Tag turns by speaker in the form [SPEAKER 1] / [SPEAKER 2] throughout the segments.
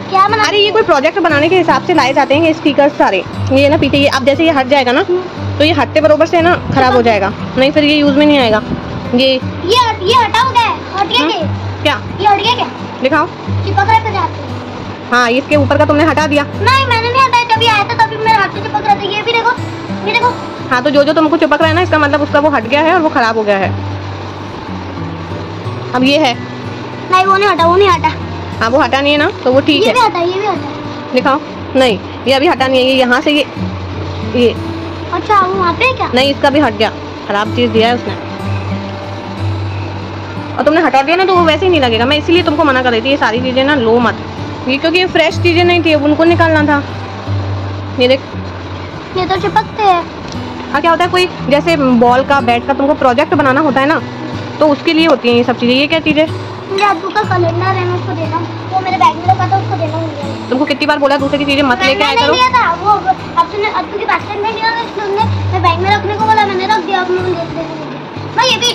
[SPEAKER 1] क्या बना?
[SPEAKER 2] अरे ये कोई प्रोजेक्ट बनाने के हिसाब से लाए जाते हैं ये स्टिकर्स सारे। ये ना पीछे ये अब जैसे ये हट जाएगा ना तो ये हटते बरोबर से ना खराब हो जाएगा, नहीं फिर ये यूज में नहीं आएगा। ये
[SPEAKER 1] हटाओ क्या? हट गया
[SPEAKER 2] क्या?
[SPEAKER 1] ये हट गया क्या?
[SPEAKER 2] दिखाओ।
[SPEAKER 1] चिपक रहा था जाते।
[SPEAKER 2] हाँ इसके ऊपर का तुमने हटा दिया।
[SPEAKER 1] नहीं मैंने नहीं हटाया, जब ये आया था तभी मेरे हाथ से चिपक रहा था। ये भी देखो, ये देखो।
[SPEAKER 2] हाँ तो जो तुमको चिपक रहा है ना इसका मतलब उसका वो हट गया है और वो खराब हो गया है। अब ये है।
[SPEAKER 1] नहीं वो नहीं हटा।
[SPEAKER 2] हाँ वो हटा नहीं है ना तो वो ठीक है।
[SPEAKER 1] ये भी हटा।
[SPEAKER 2] दिखाओ। नहीं ये अभी हटा नहीं है, ये यहाँ से ये
[SPEAKER 1] अच्छा वो वहाँ पे क्या?
[SPEAKER 2] नहीं इसका भी हट गया, खराब चीज दिया है उसने और तुमने हटा दिया ना तो वो वैसे ही नहीं लगेगा। मैं इसीलिए तुमको मना कर रही थी ये सारी चीजें ना लो मत, ये क्योंकि ये फ्रेश चीजें नहीं थी उनको निकालना था। ये देख
[SPEAKER 1] ये तो चिपकते हैं।
[SPEAKER 2] हाँ क्या होता है कोई जैसे बॉल का बैट का तुमको प्रोजेक्ट बनाना होता है ना तो उसके लिए होती है ये सब चीजें। ये क्या चीज है?
[SPEAKER 1] जादू का कैलेंडर है, मैं उसको देना, वो मेरे बैग में रखा था उसको देना मुझे।
[SPEAKER 2] तुमको कितनी बार बोला दूसरे की चीजें मत लेके आया करो।
[SPEAKER 1] लिया था वो अब्दू के बास्केट में लिया था, इसलिए उसने मैं बैग में रखने को बोला, मैंने रख दिया। अब मुझे दे दे भाई ये भी।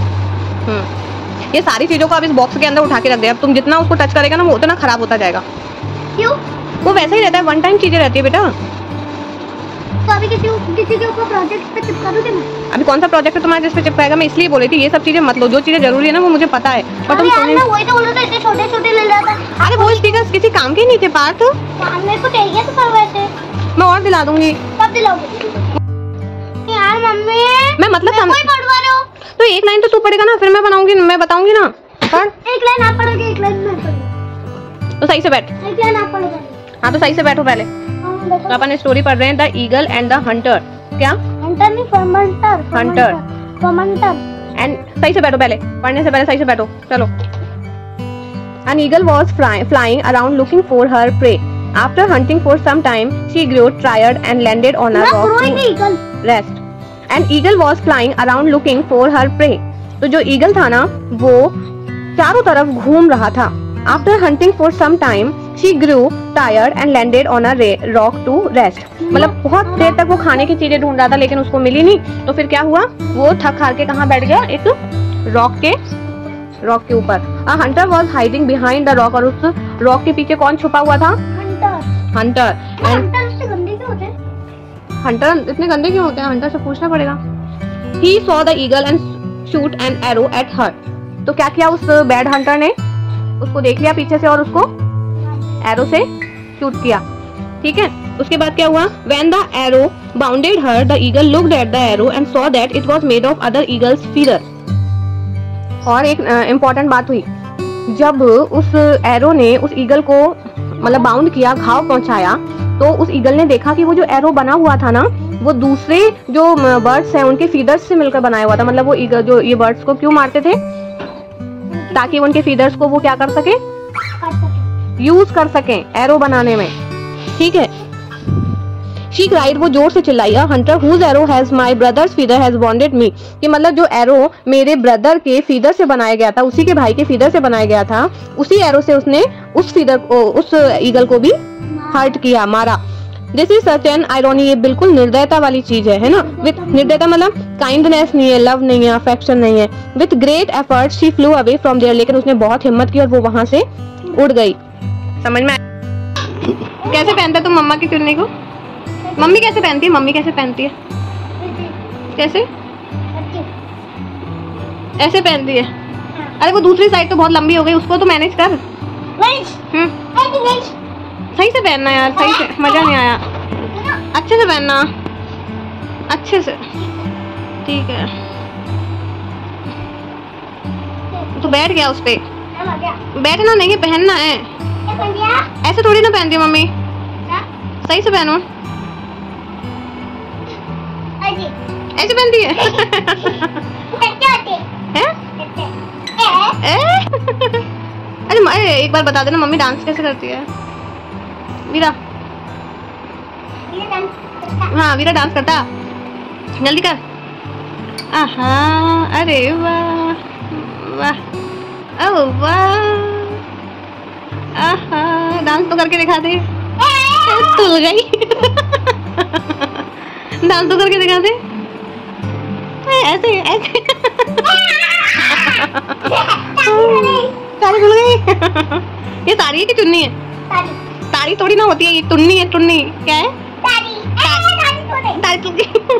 [SPEAKER 2] ये सारी चीजों को अब इस बॉक्स के अंदर उठा के रख दे। अब तुम जितना उसको टच करेगा ना वो उतना खराब होता जाएगा।
[SPEAKER 1] क्यों?
[SPEAKER 2] वो वैसे ही रहता है, वन टाइम चीजें रहती है बेटा।
[SPEAKER 1] तो अभी किसी के ऊपर प्रोजेक्ट पे चिपका दूं क्या मैं?
[SPEAKER 2] अभी कौन सा प्रोजेक्ट है तुम्हारा जिस पे चिपकाएगा? मैं इसलिए बोल रही थी ये सब चीजें मत लो, जो चीजें जरूरी है ना वो मुझे पता है पर तुम
[SPEAKER 1] यार मैं वही तो बोल रहा था, इतने छोटे-छोटे ले रहा था।
[SPEAKER 2] अरे वो स्टिकर्स किसी काम के नहीं थे पार्थ।
[SPEAKER 1] मेरे को चाहिए तो पर वैसे
[SPEAKER 2] मैं और दिला दूंगी।
[SPEAKER 1] कब दिलाओगे? यार मम्मी
[SPEAKER 2] मैं मतलब
[SPEAKER 1] कोई पढ़वा रहे हो
[SPEAKER 2] तो एक लाइन तो तू पढ़ेगा ना, फिर मैं बनाऊंगी, मैं बताऊंगी ना। पढ़।
[SPEAKER 1] एक लाइन आप पढ़ोगे, एक लाइन मैं पढ़ूंगी।
[SPEAKER 2] तो सही से बैठ।
[SPEAKER 1] एक लाइन आप पढ़ोगे।
[SPEAKER 2] हाँ तो सही से बैठो पहले। तो अपन स्टोरी पढ़ रहे हैं the eagle and the hunter. क्या?
[SPEAKER 1] हंटर नहीं फर्मेंटर। फर्मेंटर
[SPEAKER 2] एंड सही से बैठो पहले, पढ़ने से पहले सही से बैठो। चलो। An eagle was flying around looking for her prey. After hunting for some time, she grew tired and landed on a rock to rest. An eagle was flying around looking for her prey. तो जो eagle था ना वो चारों तरफ घूम रहा था। After hunting for some time, she grew tired and landed on a rock to rest. मतलब बहुत देर तक वो खाने की चीजें ढूंढ रहा था लेकिन उसको मिली नहीं, तो फिर क्या हुआ वो थक हार के कहाँ बैठ गया? एक रॉक के ऊपर। A hunter was hiding behind the rock और उस रॉक के पीछे कौन छुपा हुआ था? हंटर। हंटर इतने गंदे क्यों होते हैं? हंटर से पूछना पड़ेगा। He saw the eagle and shoot an arrow at her. तो क्या किया उस बैड हंटर ने? उसको देख लिया पीछे से और उसको एरो से शूट किया। ठीक है, उसके बाद क्या हुआ? When the arrow bounded her, the eagle looked at the arrow and saw that it was made of other eagle's feathers. और एक इम्पोर्टेंट बात हुई, जब उस एरो ने उस ईगल को मतलब बाउंड किया, घाव पहुंचाया, तो उस ईगल ने देखा कि वो जो एरो बना हुआ था ना वो दूसरे जो बर्ड्स हैं उनके फीदर्स से मिलकर बनाया हुआ था। मतलब वो ईगल जो ये बर्ड्स को क्यों मारते थे? ताकि उनके फीदर्स को वो क्या कर सके? यूज कर सकें एरो बनाने में। ठीक है। She cried, वो जोर से चिल्लाई, A hunter whose arrow has my brother's feather has wounded me. कि मतलब जो एरो मेरे ब्रदर के फीदर से बनाया गया था, उसी के भाई के फीदर से बनाया गया था, उसी एरो से उसने उस फीदर को, उस ईगल को भी हर्ट किया, मारा। This is such an irony, ये बिल्कुल निर्दयता वाली चीज है ना। विथ निर्दयता मतलब काइंडनेस नहीं है, लव नहीं है, अफेक्शन नहीं है। With great effort she flew away from there, लेकिन उसने बहुत हिम्मत की और वो वहां से उड़ गई। समझ में? कैसे पहनता तुम मम्मा की चुन्नी को? मम्मी कैसे पहनती है? मम्मी कैसे पहनती है? कैसे? ऐसे पहनती है। अरे वो दूसरी साइड तो बहुत लंबी हो गई, उसको तो मैनेज कर। सही से पहनना यार, सही से। मजा नहीं आया। अच्छे से पहनना, अच्छे से। ठीक है, तो बैठ गया उस पे। बैठना नहीं, पहनना है। ऐसे थोड़ी ना पहनती है मम्मी, सही से पहनो। ऐसे पहनती है? अरे एक बार बता देना मम्मी डांस कैसे करती है? वीरा, हाँ वीरा डांस करता, जल्दी कर। आहा, अरे वाह वाह, ओ वाह, आहा, डांस तो करके दिखा दे। तुल गई। डांस तो करके दिखा दे। ऐसे ऐसे। सारी खुल गई। ये साड़ी है कि चुन्नी है?
[SPEAKER 1] ताड़ी
[SPEAKER 2] ताड़ी थोड़ी ना होती है, ये टुन्नी है, टुन्नी क्या है?
[SPEAKER 1] ताड़ी ताड़ी
[SPEAKER 2] ताड़ी